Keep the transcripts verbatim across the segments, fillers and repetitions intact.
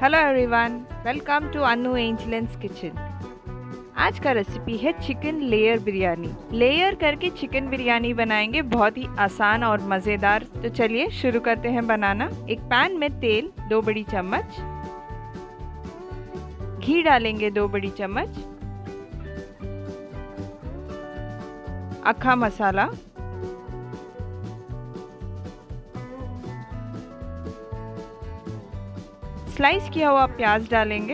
Hello everyone, welcome to Anu angels kitchen. आज का recipe है चिकन लेयर बिरयानी। लेयर करके चिकन बिरयानी बनाएंगे, बहुत ही आसान और मज़ेदार। तो चलिए शुरू करते हैं बनाना। एक पैन में तेल दो बड़ी चम्मच, घी डालेंगे दो बड़ी चम्मच, अक्खा मसाला, स्लाइस किया हुआ प्याज डालेंगे।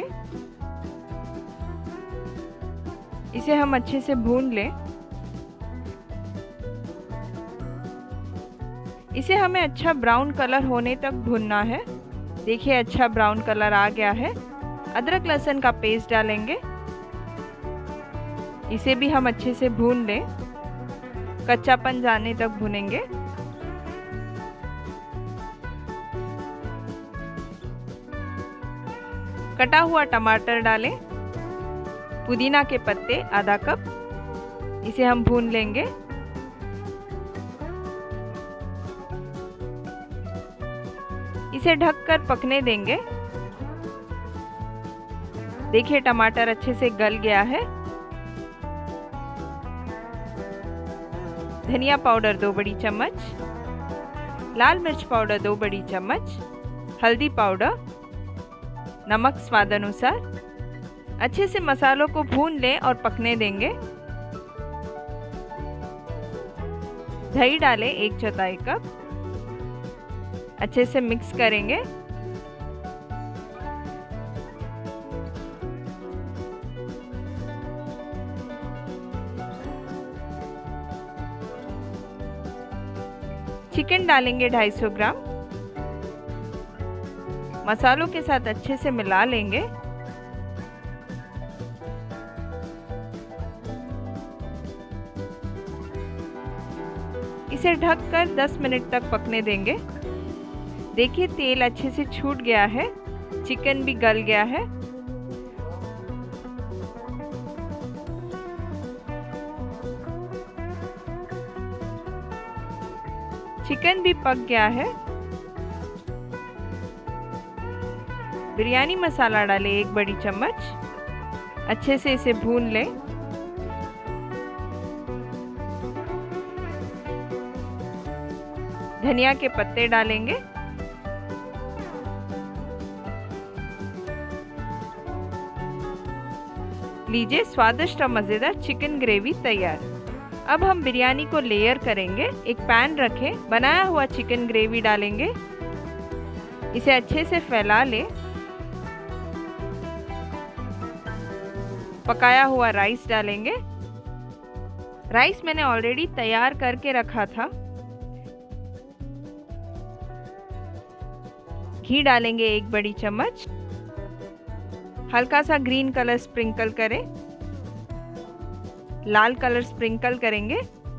इसे हम अच्छे से भून लें। इसे हमें अच्छा ब्राउन कलर होने तक भूनना है। देखिए अच्छा ब्राउन कलर आ गया है। अदरक लहसुन का पेस्ट डालेंगे, इसे भी हम अच्छे से भून लें, कच्चापन जाने तक भूनेंगे। कटा हुआ टमाटर डालें, पुदीना के पत्ते आधा कप, इसे हम भून लेंगे। इसे ढककर पकने देंगे। देखिए टमाटर अच्छे से गल गया है। धनिया पाउडर दो बड़ी चम्मच, लाल मिर्च पाउडर दो बड़ी चम्मच, हल्दी पाउडर, नमक स्वाद अनुसार। अच्छे से मसालों को भून लें और पकने देंगे। दही डालें एक चौथाई कप, अच्छे से मिक्स करेंगे। चिकन डालेंगे दो सौ पचास ग्राम, मसालों के साथ अच्छे से मिला लेंगे। इसे ढककर दस मिनट तक पकने देंगे। देखिए तेल अच्छे से छूट गया है, चिकन भी गल गया है। चिकन भी पक गया है। बिरयानी मसाला डालें एक बड़ी चम्मच, अच्छे से इसे भून लें। धनिया के पत्ते डालेंगे। लीजिए स्वादिष्ट और मजेदार चिकन ग्रेवी तैयार। अब हम बिरयानी को लेयर करेंगे। एक पैन रखें, बनाया हुआ चिकन ग्रेवी डालेंगे, इसे अच्छे से फैला लें। पकाया हुआ राइस डालेंगे। राइस मैंने ऑलरेडी तैयार करके रखा था। घी डालेंगे एक बड़ी चम्मच, हल्का सा ग्रीन कलर स्प्रिंकल करें, लाल कलर स्प्रिंकल करेंगे,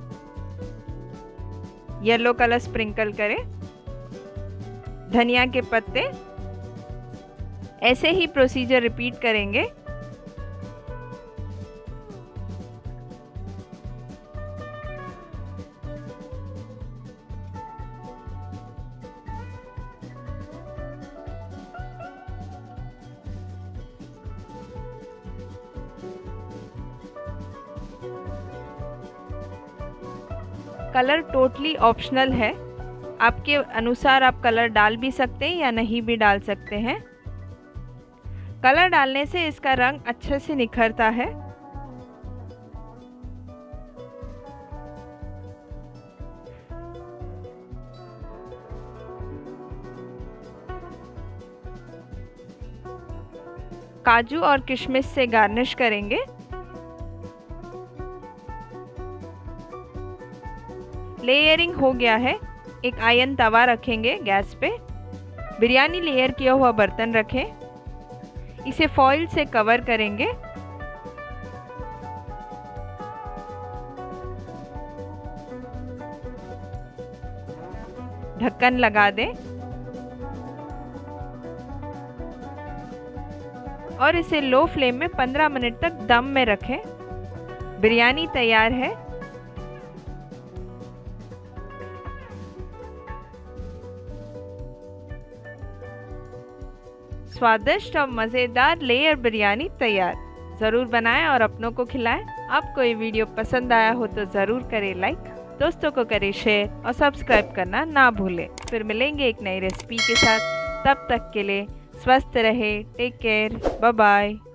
येलो कलर स्प्रिंकल करें, धनिया के पत्ते। ऐसे ही प्रोसीजर रिपीट करेंगे। कलर टोटली ऑप्शनल है, आपके अनुसार आप कलर डाल भी सकते हैं या नहीं भी डाल सकते हैं। कलर डालने से इसका रंग अच्छे से निखरता है। काजू और किशमिश से गार्निश करेंगे। लेयरिंग हो गया है। एक आयरन तवा रखेंगे गैस पे, बिरयानी लेयर किया हुआ बर्तन रखें, इसे फॉइल से कवर करेंगे। ढक्कन लगा दें और इसे लो फ्लेम में पंद्रह मिनट तक दम में रखें। बिरयानी तैयार है। स्वादिष्ट और मज़ेदार लेयर बिरयानी तैयार। ज़रूर बनाएं और अपनों को खिलाएं। आपको ये वीडियो पसंद आया हो तो ज़रूर करें लाइक, दोस्तों को करें शेयर और सब्सक्राइब करना ना भूलें। फिर मिलेंगे एक नई रेसिपी के साथ, तब तक के लिए स्वस्थ रहे, टेक केयर, बाय बाय।